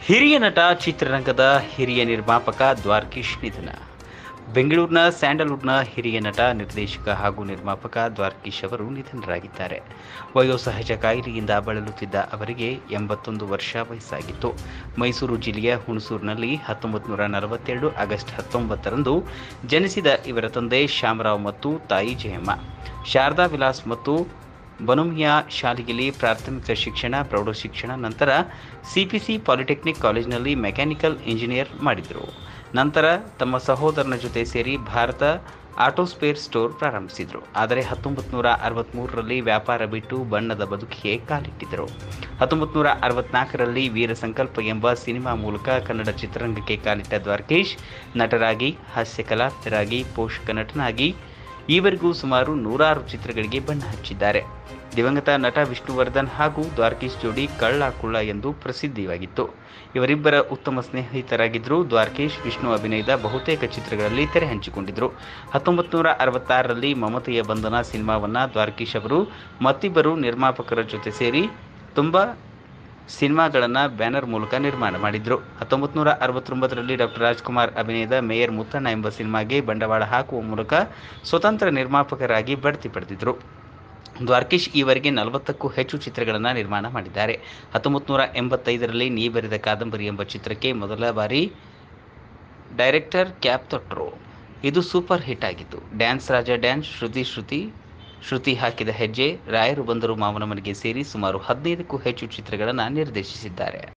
ಹಿರಿಯ ನಟ, ಚಿತ್ರರಂಗದ ಹಿರಿಯ ನಿರ್ಮಾಪಕ ದ್ವಾರಕೀಶ್ ನಿಧನ. ಬೆಂಗಳೂರಿನ ಸ್ಯಾಂಡಲ್ವುಡ್ನ ಹಿರಿಯ ನಟ, ನಿರ್ದೇಶಕ ಹಾಗೂ ನಿರ್ಮಾಪಕ ದ್ವಾರಕೀಶ್ ಅವರು ನಿಧನರಾಗಿದ್ದಾರೆ. ವಯೋಸಹಜ ಕಾಯಿಲೆಯಿಂದ ಬಳಲುತ್ತಿದ್ದ ಅವರಿಗೆ 81 ವರ್ಷ ವಯಸ್ಸಾಗಿತ್ತು. ಮೈಸೂರು ಜಿಲ್ಲೆಯ ಹುಣಸೂರಿನಲ್ಲಿ 1942 ಆಗಸ್ಟ್ 19ರಂದು ಜನಿಸಿದ ಇವರ ತಂದೆ ಶ್ಯಾಮರಾವ್ ಮತ್ತು ತಾಯಿ ಜಯಮ್ಮ ಶಾರದಾ ವಿಲಾಸ್ ಮತ್ತು ಬನೋಮಿಯಾ ಶಾಲೆಯಲ್ಲಿ ಪ್ರಾಥಮಿಕ ಶಿಕ್ಷಣ, ಪ್ರೌಢಶಿಕ್ಷಣ, ನಂತರ ಸಿಪಿಸಿ ಪಾಲಿಟೆಕ್ನಿಕ್ ಕಾಲೇಜಿನಲ್ಲಿ ಮೆಕ್ಯಾನಿಕಲ್ ಇಂಜಿನಿಯರ್ ಮಾಡಿದರು. ನಂತರ ತಮ್ಮ ಸಹೋದರನ ಜೊತೆ ಸೇರಿ ಭಾರತ ಆಟೋ ಸ್ಪೇರ್ ಸ್ಟೋರ್ ಪ್ರಾರಂಭಿಸಿದರು. ಆದರೆ 1963ರಲ್ಲಿ ವ್ಯಾಪಾರ ಬಿಟ್ಟು ಬಣ್ಣದ ಬದುಕಿಗೆ ಕಾಲಿಟ್ಟಿದ್ದರು. 1964ರಲ್ಲಿ ವೀರ ಸಂಕಲ್ಪ ಎಂಬ ಸಿನಿಮಾ ಮೂಲಕ ಕನ್ನಡ ಚಿತ್ರರಂಗಕ್ಕೆ ಕಾಲಿಟ್ಟ ದ್ವಾರಕೀಶ್ ನಟರಾಗಿ, ಹಾಸ್ಯ ಕಲಾವಿದರಾಗಿ, ಪೋಷಕ ನಟನಾಗಿ ಈವರೆಗೂ ಸುಮಾರು 100 ಚಿತ್ರಗಳಿಗೆ ಬಣ್ಣ ಹಚ್ಚಿದ್ದಾರೆ. ದಿವಂಗತ ನಟ ವಿಷ್ಣುವರ್ಧನ್ ಹಾಗೂ ದ್ವಾರಕೀಶ್ ಜೋಡಿ ಕಳ್ಳ ಕುಳ್ಳ ಎಂದು ಪ್ರಸಿದ್ಧಿಯಾಗಿತ್ತು. ಇವರಿಬ್ಬರ ಉತ್ತಮ ಸ್ನೇಹಿತರಾಗಿದ್ದರು. ದ್ವಾರಕೀಶ್, ವಿಷ್ಣು ಅಭಿನಯದ ಬಹುತೇಕ ಚಿತ್ರಗಳಲ್ಲಿ ತೆರೆ ಹಂಚಿಕೊಂಡಿದ್ದರು. 1966ರಲ್ಲಿ ಮಮತೆಯ ಬಂಧನ ಸಿನಿಮಾವನ್ನು ದ್ವಾರಕೀಶ್ ಅವರು ಮತ್ತಿಬ್ಬರು ನಿರ್ಮಾಪಕರ ಜೊತೆ ಸೇರಿ ತುಂಬ ಸಿನಿಮಾಗಳನ್ನು ಬ್ಯಾನರ್ ಮೂಲಕ ನಿರ್ಮಾಣ ಮಾಡಿದರು. 1969ರಲ್ಲಿ ಡಾಕ್ಟರ್ ರಾಜ್ಕುಮಾರ್ ಅಭಿನಯದ ಮೇಯರ್ ಮುತ್ತಣ್ಣ ಎಂಬ ಸಿನಿಮಾಗೆ ಬಂಡವಾಳ ಹಾಕುವ ಮೂಲಕ ಸ್ವತಂತ್ರ ನಿರ್ಮಾಪಕರಾಗಿ ಬಡ್ತಿ ಪಡೆದಿದ್ದರು. ದ್ವಾರಕೀಶ್ ಈವರೆಗೆ 40ಕ್ಕೂ ಹೆಚ್ಚು ಚಿತ್ರಗಳನ್ನು ನಿರ್ಮಾಣ ಮಾಡಿದ್ದಾರೆ. 1985ರಲ್ಲಿ ನೀ ಬರೆದ ಕಾದಂಬರಿ ಎಂಬ ಚಿತ್ರಕ್ಕೆ ಮೊದಲ ಬಾರಿ ಡೈರೆಕ್ಟರ್ ಕ್ಯಾಪ್ ತೊಟ್ಟರು. ಇದು ಸೂಪರ್ ಹಿಟ್ ಆಗಿತ್ತು. ಡ್ಯಾನ್ಸ್ ರಾಜ ಡ್ಯಾನ್ಸ್, ಶ್ರುತಿ ಹಾಕಿದ ಹೆಜ್ಜೆ, ರಾಯರು ಬಂದರು ಮಾವನ ಮನೆಗೆ ಸೇರಿ ಸುಮಾರು 15ಕ್ಕೂ ಹೆಚ್ಚು ಚಿತ್ರಗಳನ್ನು ನಿರ್ದೇಶಿಸಿದ್ದಾರೆ.